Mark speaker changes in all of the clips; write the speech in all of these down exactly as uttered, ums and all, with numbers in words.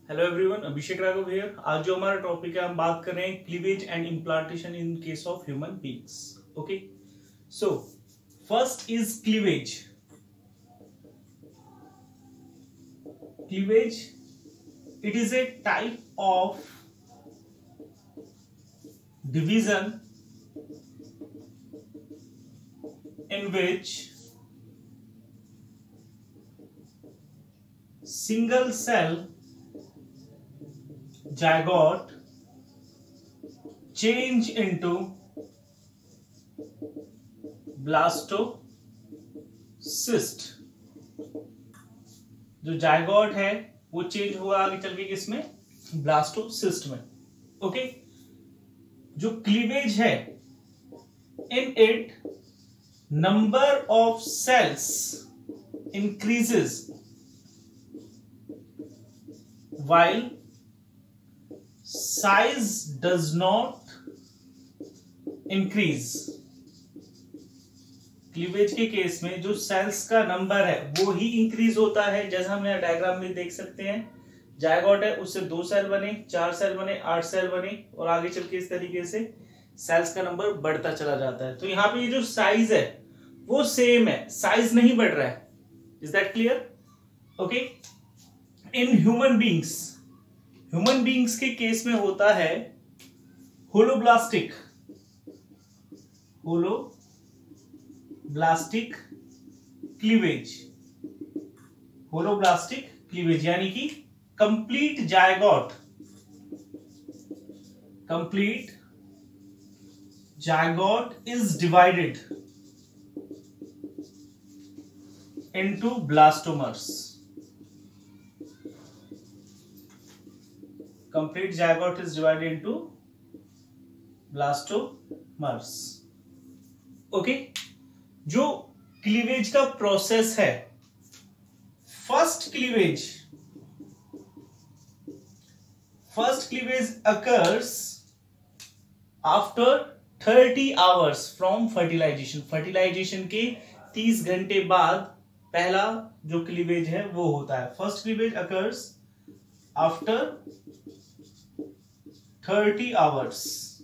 Speaker 1: Hello everyone, Abhishek Raghav here. आज जो हमारा टॉपिक है, हम बात कर रहे हैं cleavage and implantation in case of human beings. Okay, so first is cleavage. Cleavage, it is a type of division in which single cell zygote change into blastocyst। जो जायगोट है वो चेंज हुआ आगे चल के किसमें? ब्लास्टोसिस्ट में। Okay okay? जो क्लीवेज है, in it number of cells increases while size does not increase। Cleavage के केस में जो सेल्स का नंबर है वो ही इंक्रीज होता है, जैसा हम यहाँ डायग्राम में देख सकते हैं। जायगोट है, उससे दो सेल बने, चार सेल बने, आठ सेल बने, और आगे चल के इस तरीके से सेल्स का नंबर बढ़ता चला जाता है। तो यहाँ पे ये जो साइज है वो सेम है, साइज नहीं बढ़ रहा है। Is that clear? Okay, in human beings, human beings के केस में होता है holoblastic holoblastic cleavage. Holoblastic cleavage यानी कि complete zygote complete zygote is divided into blastomeres. Complete zygote is divided into blastomeres. Okay, जो क्लीवेज का process है, first cleavage First cleavage occurs after thirty hours from fertilization। fertilization के तीस घंटे बाद पहला जो क्लीवेज है वो होता है। First cleavage occurs after thirty hours।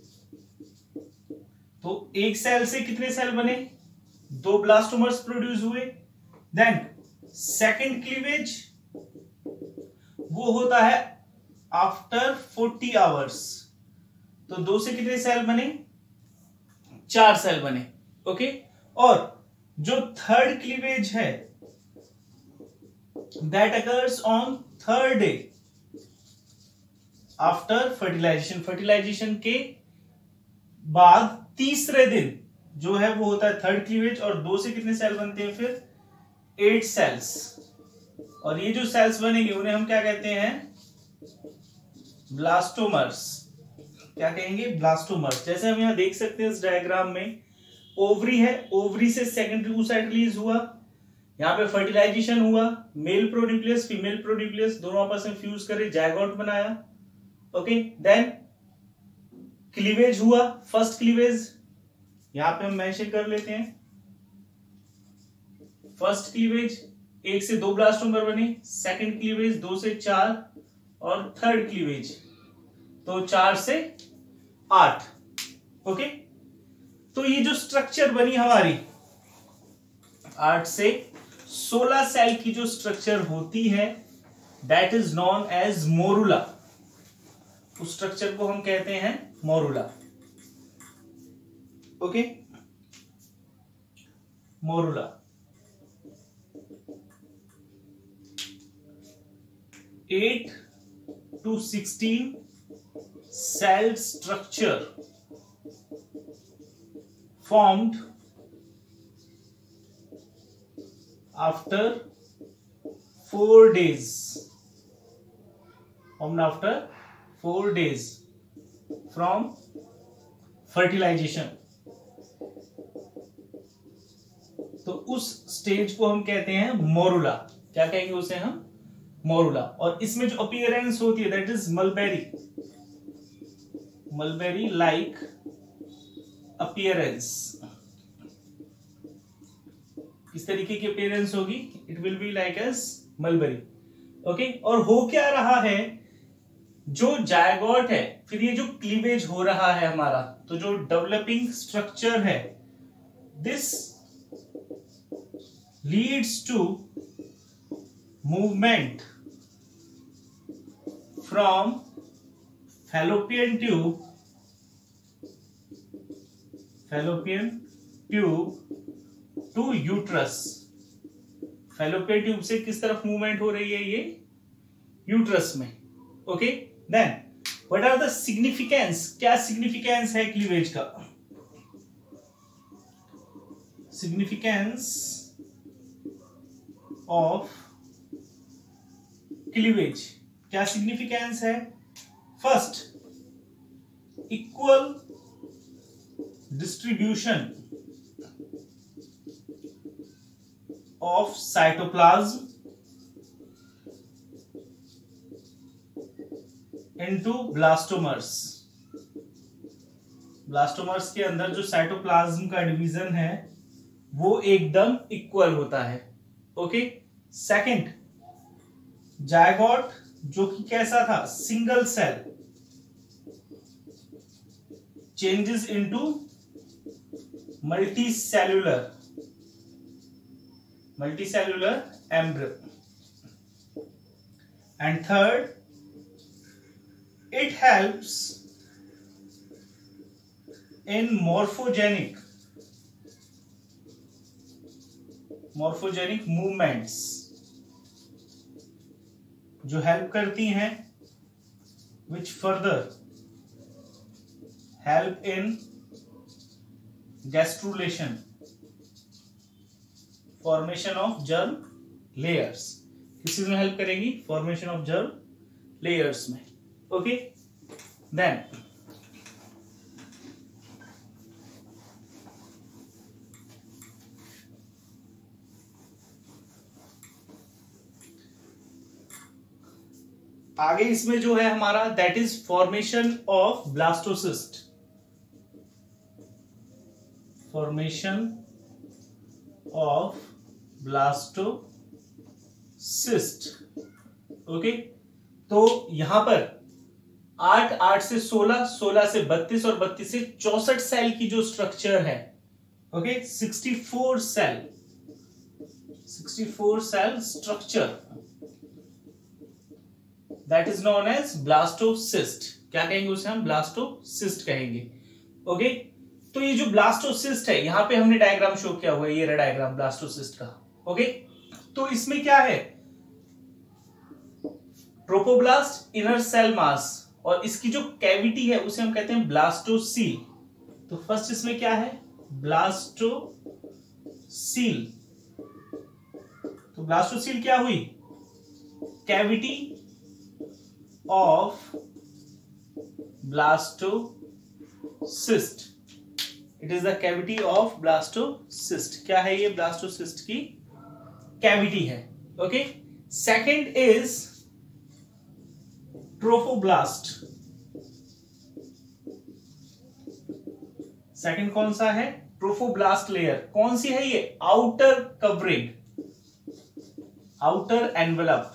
Speaker 1: तो एक सेल से कितने सेल बने? दो ब्लास्टोमर्स प्रोड्यूस हुए। देन सेकेंड क्लीवेज वो होता है आफ्टर फोर्टी आवर्स। तो दो से कितने सेल बने? चार सेल बने। ओके, और जो थर्ड क्लीवेज है that occurs on third day after fertilization. Fertilization के बाद तीसरे दिन जो है वो होता है थर्ड क्लीवेज, और दो से कितने सेल बनते हैं? फिर एट सेल्स। और ये जो सेल्स बनेंगे उन्हें हम क्या कहते हैं? ब्लास्टोमर्स। क्या कहेंगे? ब्लास्टोमर्स। जैसे हम यहां देख सकते हैं इस डायग्राम में, ओवरी है, ओवरी से सेकेंडरी oocyte रिलीज हुआ, यहां पे फर्टिलाइजेशन हुआ, मेल प्रोन्यूक्लियस फीमेल प्रोन्यूक्लियस दोनों आपस में फ्यूज करे जायगोट बनाया। ओके, देन क्लीवेज हुआ, फर्स्ट क्लीवेज यहां पे हम मेंशन कर लेते हैं। फर्स्ट क्लीवेज एक से दो ब्लास्टोमर बने, सेकेंड क्लीवेज दो से चार, और थर्ड क्लीवेज तो चार से आठ। ओके, तो ये जो स्ट्रक्चर बनी हमारी आठ से सोलह सेल की जो स्ट्रक्चर होती है that is known as morula. उस स्ट्रक्चर को हम कहते हैं morula. Okay, morula. Eight to sixteen cell structure formed after four days formed after four days from fertilization। तो उस स्टेज को हम कहते हैं मोरुला। क्या कहेंगे उसे हम? मोरुला। और इसमें जो अपीयरेंस होती है that is mulberry mulberry like appearance. किस तरीके की अपीयरेंस होगी? It will be like as mulberry. Okay, और हो क्या रहा है जो जायगोट है, फिर ये जो क्लीवेज हो रहा है हमारा, तो जो डेवलपिंग स्ट्रक्चर है, this leads to movement from fallopian tube fallopian tube to uterus. Fallopian tube से किस तरफ मूवमेंट हो रही है? ये यूट्रस में। Okay, then what are the significance? क्या सिग्निफिकेंस है क्लीवेज का? सिग्निफिकेंस ऑफ क्लीवेज, क्या सिग्निफिकेंस है? First, equal distribution of cytoplasm into blastomeres. Blastomeres के अंदर जो साइटोप्लाज्म का डिवीजन है वो एकदम इक्वल होता है। ओके, सेकंड, जायगोट जो कि कैसा था? Single cell, changes into multicellular multicellular embryo. And third, it helps in morphogenic morphogenic movements, जो हेल्प करती हैं, which further help in gastrulation, formation of germ layers. किस चीज में हेल्प करेगी? फॉर्मेशन ऑफ जर्म लेयर्स में। ओके, देन आगे इसमें जो है हमारा, that is formation of blastocyst. Formation of blastocyst. Okay, तो यहां पर आठ, आठ से सोलह, सोलह से बत्तीस और बत्तीस से चौसठ सेल की जो स्ट्रक्चर है, okay, sixty four cell sixty four cell structure, that is known as blastocyst. क्या कहेंगे उसे? हम ब्लास्टोसिस्ट कहेंगे। ओके, तो ये जो ब्लास्टोसिस्ट है, यहां पे हमने डायग्राम शो किया हुआ है, ये रहा डायग्राम ब्लास्टोसिस्ट का। ओके, तो इसमें क्या है? ट्रोपोब्लास्ट, इनर सेल मास, और इसकी जो कैविटी है उसे हम कहते हैं ब्लास्टोसील। तो फर्स्ट इसमें क्या है? ब्लास्टोसील। तो ब्लास्टोसील क्या हुई? Cavity of blastocyst. It is the cavity of blastocyst. क्या है ये? ब्लास्टोसिस्ट की कैविटी है। Okay, second is trophoblast. Second कौन सा है? Trophoblast layer. कौन सी है ये? Outer covering, outer envelope,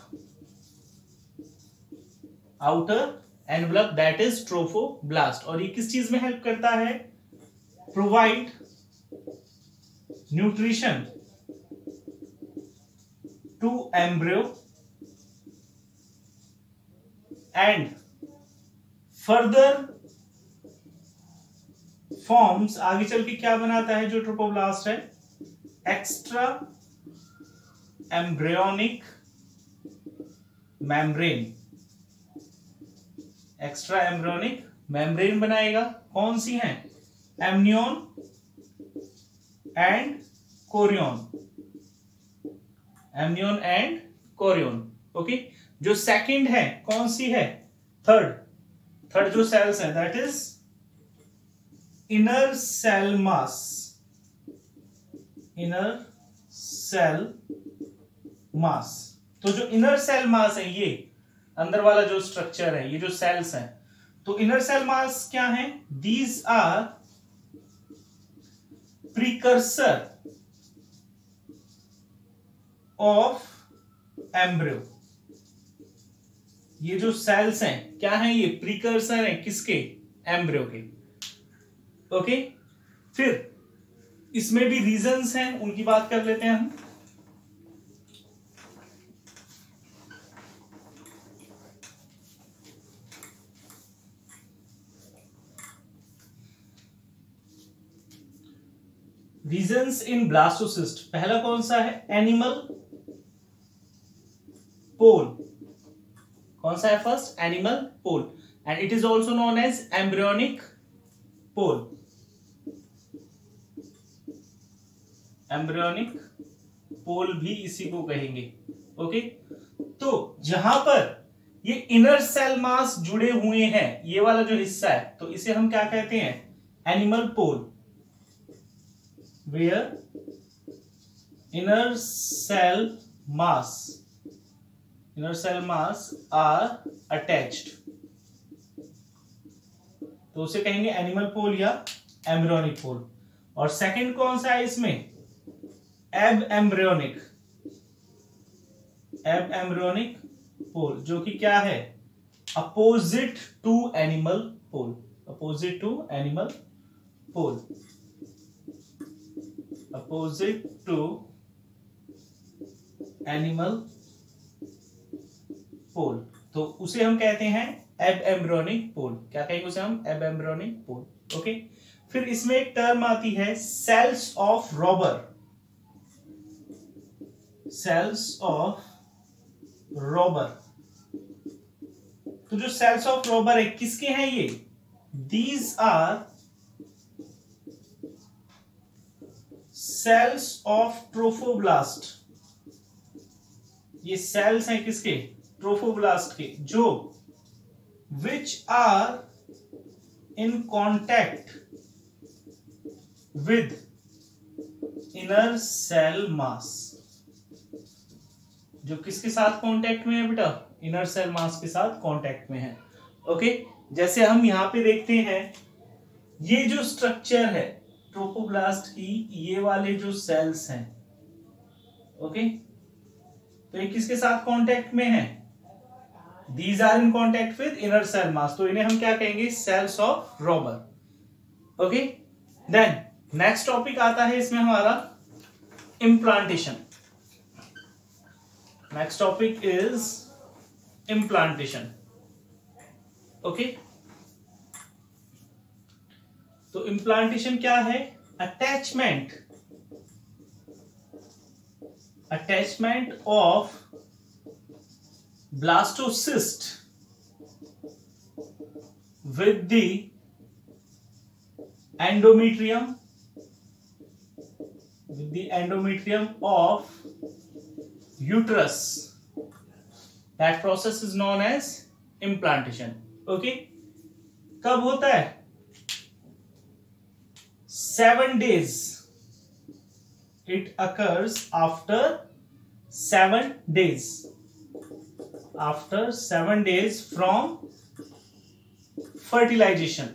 Speaker 1: outer envelope, that is trophoblast. और ये किस चीज में हेल्प करता है? Provide nutrition to embryo and further forms. आगे चल के क्या बनाता है जो ट्रोफोब्लास्ट है? Extra embryonic membrane, extra embryonic membrane बनाएगा। कौन सी है? Amnion and chorion, amnion and chorion. Okay, जो सेकंड है कौन सी है? थर्ड, थर्ड जो सेल्स है that is inner cell mass, inner cell mass. तो जो इनर सेल मास है, ये अंदर वाला जो स्ट्रक्चर है, ये जो सेल्स हैं, तो इनर सेल मास क्या है? These are precursor of embryo, ये जो सेल्स हैं क्या हैं, ये प्रीकर्सर हैं किसके, एम्ब्रियो के। ओके, फिर इसमें भी रीजंस हैं, उनकी बात कर लेते हैं हम। रीजंस इन ब्लास्टोसिस्ट, पहला कौन सा है, एनिमल पोल। कौन सा है first, animal pole, and it is also known as embryonic pole. Embryonic pole भी इसी को कहेंगे। ओके, तो जहां पर ये इनर सेल मास जुड़े हुए हैं, ये वाला जो हिस्सा है, तो इसे हम क्या कहते हैं, animal pole. Where inner cell mass inner cell mass are attached, तो उसे कहेंगे एनिमल पोल या एम्ब्रियोनिक पोल। और सेकंड कौन सा है इसमें, एब एम्ब्रियोनिक एब एम्ब्रियोनिक पोल, जो कि क्या है, opposite to animal pole, opposite to animal pole, opposite to animal pole, तो उसे हम कहते हैं एब एम्ब्रियोनिक पोल। क्या कहेंगे उसे हम, एब एम्ब्रियोनिक पोल। ओके, फिर इसमें एक टर्म आती है cells of Rauber, cells of Rauber. तो जो सेल्स ऑफ रॉबर है किसके हैं ये, these are cells of trophoblast. ये सेल्स हैं किसके, ट्रोफोब्लास्ट के, जो which are in contact with inner cell mass. जो किसके साथ कांटेक्ट में है बेटा, इनर सेल मास के साथ कांटेक्ट में है। ओके, जैसे हम यहां पे देखते हैं, ये जो स्ट्रक्चर है ट्रोफोब्लास्ट की, ये वाले जो सेल्स हैं, ओके, तो ये किसके साथ कांटेक्ट में है, these are in contact with inner cell mass, तो इन्हें हम क्या कहेंगे, cells of Rauber. Okay, then next topic आता है इसमें हमारा implantation. Next topic is implantation. Okay, तो इम्प्लांटेशन क्या है, attachment attachment of blastocyst with the endometrium with the endometrium of uterus. That process is known as implantation. Okay, कब होता है, seven days. It occurs after seven days. After seven days from fertilization.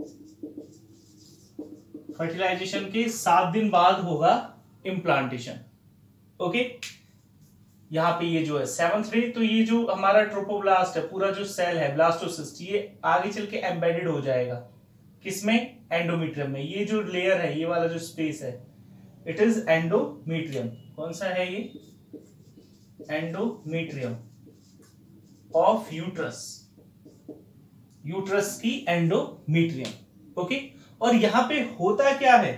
Speaker 1: Fertilization के सात दिन बाद होगा implantation. Okay, यहां पे ये जो है सेवंथ डे, तो ये जो हमारा ट्रोपोब्लास्ट है, पूरा जो सेल है ब्लास्टोसिस्ट, ये आगे चल के एम्बेडेड हो जाएगा किसमें, एंडोमेट्रियम में। ये जो लेयर है, ये वाला जो स्पेस है, इट इज एंडोमेट्रियम। कौन सा है ये, एंडोमेट्रियम ऑफ यूट्रस, यूट्रस की एंडोमेट्रियम। ओके, और यहां पे होता क्या है,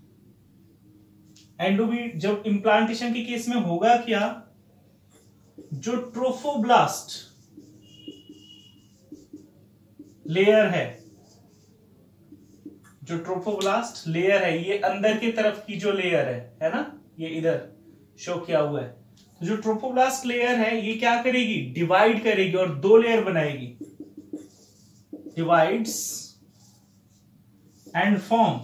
Speaker 1: एंडोमेट जब इंप्लांटेशन के केस में होगा क्या, जो ट्रोफोब्लास्ट लेयर है, जो ट्रोफोब्लास्ट लेयर है, ये अंदर की तरफ की जो लेयर है है ना, ये इधर शो किया हुआ है। तो जो ट्रोफोब्लास्ट लेयर है, ये क्या करेगी, डिवाइड करेगी और दो लेयर बनाएगी, divides and form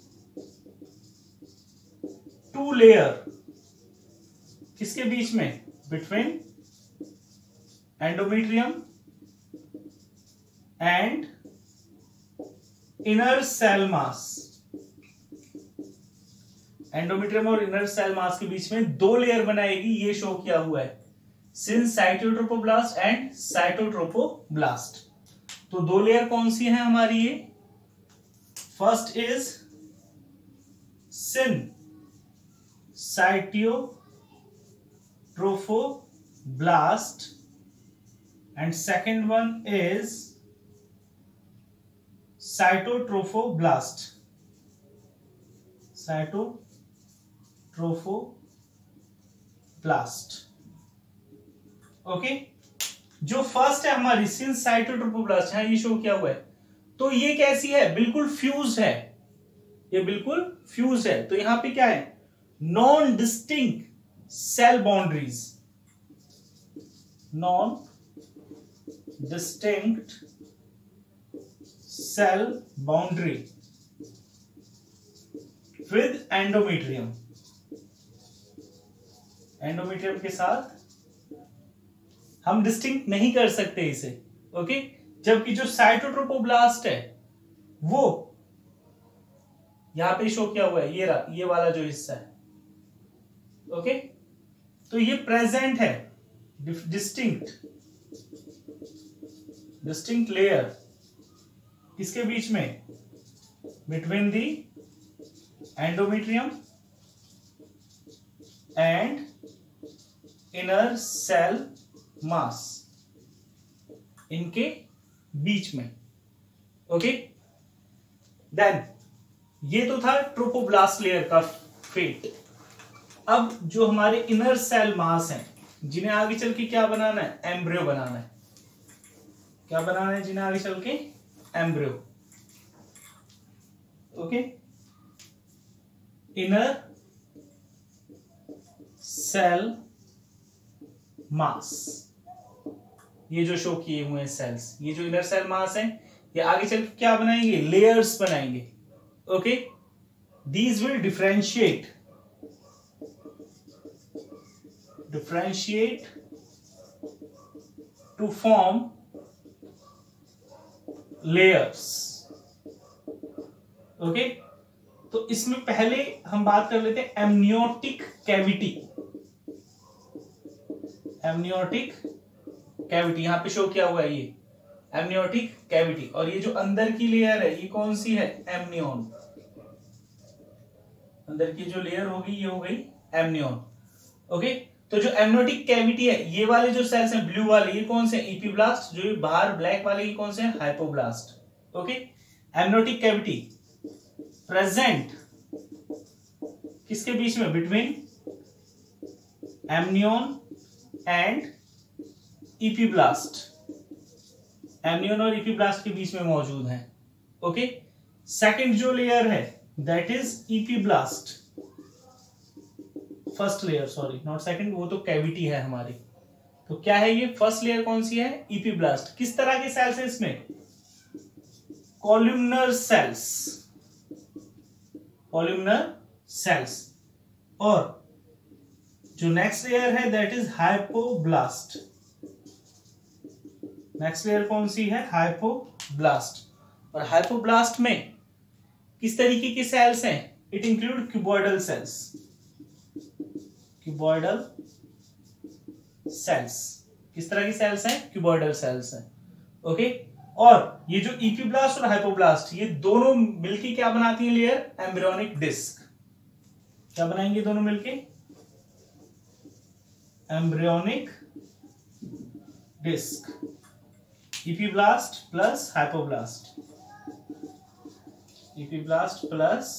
Speaker 1: two layer, किसके बीच में, between endometrium and inner cell mass। Endometrium और इनर सेल मास के बीच में दो लेयर बनाएगी, ये शो किया हुआ है। Syncytiotrophoblast and cytotrophoblast. तो दो लेयर कौन सी है हमारी ये? First is syncytiotrophoblast and second one is cytotrophoblast. cytotrophoblast ओके। जो फर्स्ट है हमारी सिंस साइटोट्रोपोब्लास्ट, यहां ये शो किया हुआ है, तो ये कैसी है? बिल्कुल फ्यूज है, ये बिल्कुल फ्यूज है। तो यहां पे क्या है? Non distinct cell boundaries, non distinct cell boundary with endometrium, endometrium के साथ हम डिस्टिंक्ट नहीं कर सकते इसे, ओके। जबकि जो साइटोट्रोपोब्लास्ट है वो यहां पे शो किया हुआ है, ये रहा, ये वाला जो हिस्सा है, ओके। तो ये प्रेजेंट है, डिस्टिंक्ट डिस्टिंक्ट लेयर किसके बीच में? Between the endometrium and inner cell mass, इनके बीच में, ओके। देन ये तो था ट्रोपोब्लास्ट लेयर का फेट। अब जो हमारे इनर सेल मास हैं, जिन्हें आगे चल के क्या बनाना है? एम्ब्रियो बनाना है। क्या बनाना है जिन्हें आगे चल के? Embryo, okay. Inner cell mass, ये जो शो किए हुए हैं सेल्स, ये जो इनर सेल मास है, ये आगे चल के क्या बनाएंगे? लेयर्स बनाएंगे, okay. These will differentiate differentiate to form layers, okay. तो इसमें पहले हम बात कर लेते हैं एमनियोटिक कैविटी। एमनियोटिक कैविटी यहां पे शो किया हुआ है, ये एमनियोटिक कैविटी। और ये जो अंदर की लेयर है, ये कौन सी है? एमनियोन। अंदर की जो लेयर होगी ये हो गई एमनियोन, ओके। तो जो एमनियोटिक कैविटी है, ये वाले जो सेल्स हैं ब्लू वाले, ये कौन से? इपीब्लास्ट। जो ये बाहर ब्लैक वाले, ये कौन से हैं? Hypoblast, okay. Amniotic cavity present किसके बीच में? Between amnion and epiblast, amnion और इपीब्लास्ट के बीच में मौजूद है, ओके। सेकंड जो लेयर है that is epiblast, first layer, sorry not second, वो तो कैविटी है हमारी। तो क्या है ये? फर्स्ट लेयर कौन सी है? इपीब्लास्ट। किस तरह के सेल्स है इसमें? Columnar cells, columnar cells. और जो नेक्स्ट लेयर है that is hypoblast. Next layer कौन सी है? हाइपोब्लास्ट। और हाइपोब्लास्ट में किस तरीके के सेल्स हैं? It include cuboidal cells, cuboidal cells. किस तरह की सेल्स हैं? क्यूबॉइडल सेल्स हैं, ओके। और ये जो इपीब्लास्ट और हाइपोब्लास्ट, ये दोनों मिलके क्या बनाती हैं? Layer, embryonic disc. क्या बनाएंगे दोनों मिलके? Embryonic disc. Epiblast plus hypoblast, epiblast plus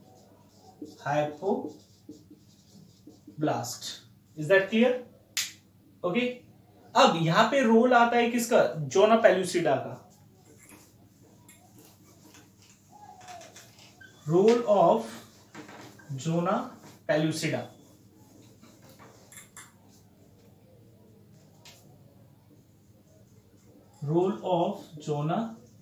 Speaker 1: hypoblast. Is that clear? Okay. अब यहां पे रोल आता है किसका? जोना पेलुसिडा का। Role of zona pellucida. Role of zona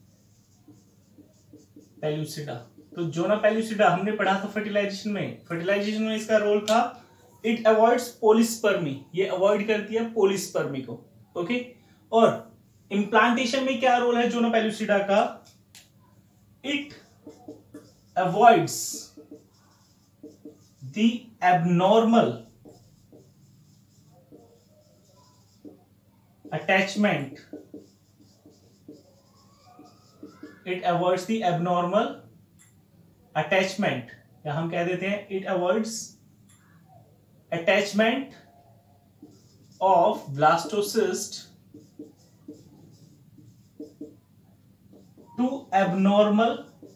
Speaker 1: pellucida. तो जोना पेलुसिडा हमने पढ़ा था फर्टिलाइजेशन में। फर्टिलाइजेशन में इसका रोल था, इट अवॉइड्स पोलिस्पर्मी, ये अवॉइड करती है पोलिस्पर्मी को, ओके। और इम्प्लांटेशन में क्या रोल है जोना पेलुसिडा का? It avoids the abnormal attachment, it avoids the abnormal attachment, या हम कह देते हैं it avoids attachment of blastocyst to abnormal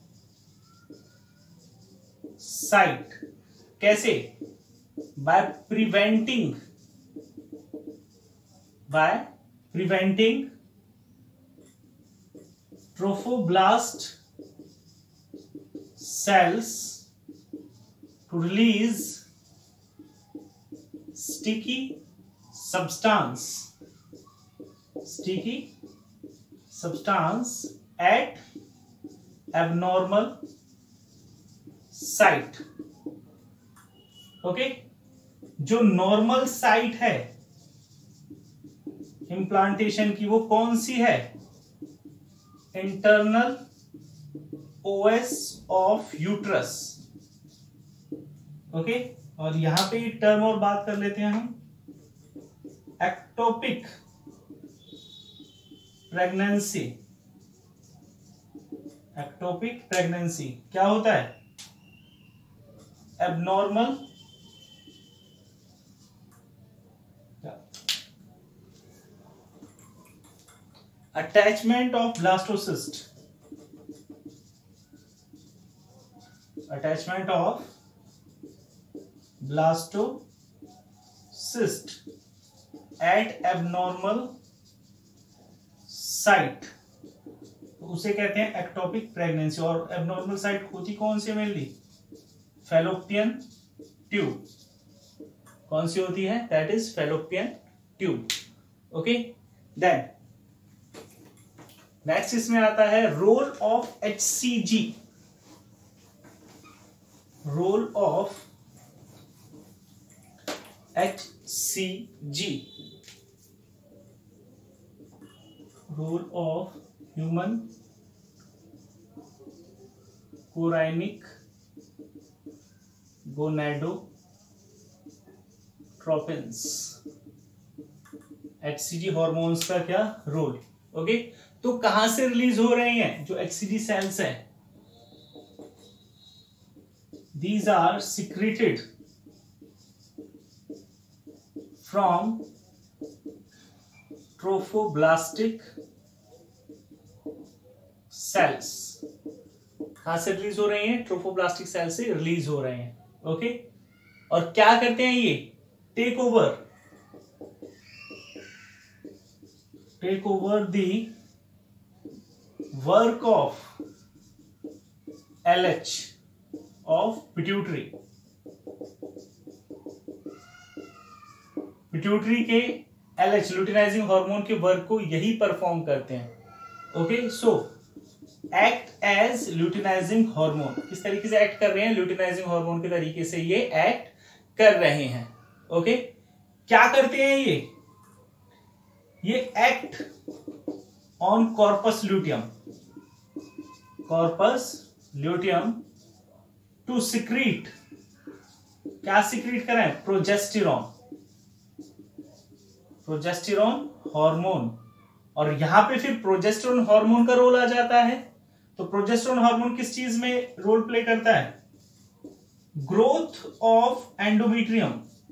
Speaker 1: site. कैसे? By preventing by preventing trophoblast cells to release sticky substance sticky substance at abnormal site। Okay, जो normal site है implantation की वो कौन सी है? Internal os of uterus. Okay, और यहां पे एक टर्म और बात कर लेते हैं हम, एक्टोपिक प्रेगनेंसी। एक्टोपिक प्रेगनेंसी क्या होता है? Abnormal attachment of blastocyst attachment of blastocyst at abnormal site, तो उसे कहते हैं एक्टोपिक प्रेगनेंसी। और एबनॉर्मल साइट होती कौन सी? Mainly fallopian tube. कौन सी होती है? That is fallopian tube. Okay, then next इसमें आता है role of HCG. Role of HCG, role of human chorionic gonadotropins. HCG hormones का क्या रोल? ओके, तो कहां से रिलीज हो रहे हैं जो एचसीजी सेल्स है? These are secreted from trophoblastic cells। कहां से रिलीज हो रहे हैं? ट्रोफोब्लास्टिक सेल से रिलीज हो रहे हैं। ओके, और क्या करते हैं ये? Take over take over the work of LH of pituitary. Pituitary के एलएच ल्यूटिनाइजिंग हार्मोन के वर्क को यही परफॉर्म करते हैं। Okay, so act as luteinizing hormone. किस तरीके से एक्ट कर रहे हैं? ल्यूटिनाइजिंग हार्मोन के तरीके से ये एक्ट कर रहे हैं। ओके, क्या करते हैं ये? ये act on corpus luteum corpus luteum to secrete. क्या सिक्रीट करें? Progesterone progesterone hormone. और यहां पे फिर प्रोजेस्टेरॉन हार्मोन का रोल आ जाता है। तो प्रोजेस्टेरॉन हार्मोन किस चीज में रोल प्ले करता है? Growth of endometrium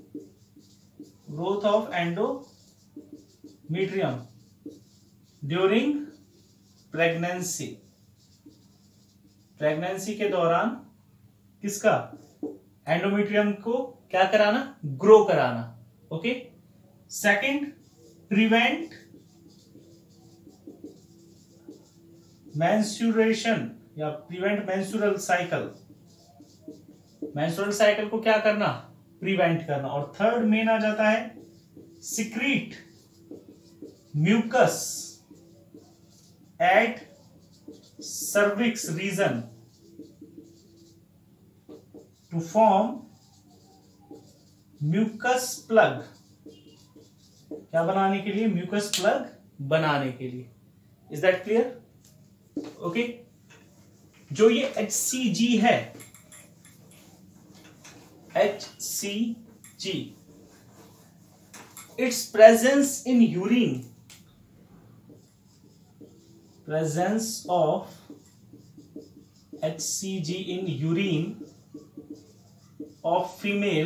Speaker 1: growth of endometrium during pregnancy. Pregnancy के दौरान किसका? एंडोमेट्रियम को क्या कराना? ग्रो कराना। ओके, सेकंड, प्रिवेंट मेंस्ट्रुएशन या prevent menstrual cycle. Menstrual cycle को क्या करना? प्रिवेंट करना। और थर्ड मेन आ जाता है secrete mucus at cervix region to form mucus plug. क्या बनाने के लिए? म्यूकस प्लग बनाने के लिए। Is that clear? ओके, जो ये एच सी जी है, H C G, its presence in urine presence of H C G in urine of female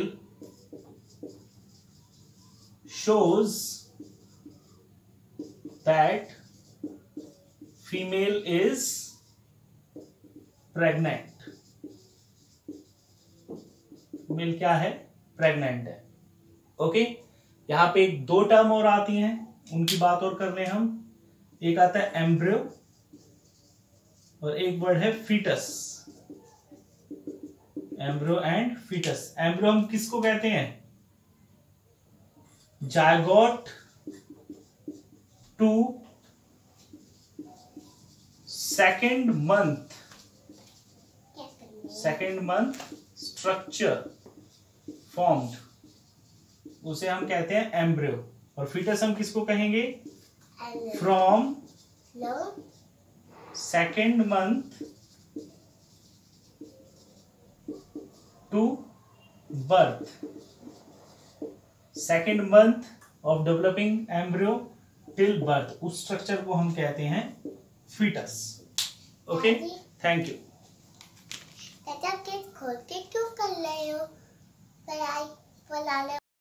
Speaker 1: shows that female is pregnant. मेल क्या है? प्रेग्नेंट है. ओके, यहां पे एक दो टर्म और आती हैं, उनकी बात और कर ले हम. एक आता है एम्ब्रियो और एक वर्ड है fetus. Embryo and fetus. Embryo हम किसको कहते हैं? Zygote to second month second month structure formed, उसे हम कहते हैं एम्ब्रियो. और फीटस हम किसको कहेंगे? From second month to birth. Second month of developing embryo till birth, उस स्ट्रक्चर को हम कहते हैं फीटस. Okay, thank you.
Speaker 2: खोल के क्यों कर रहे हो?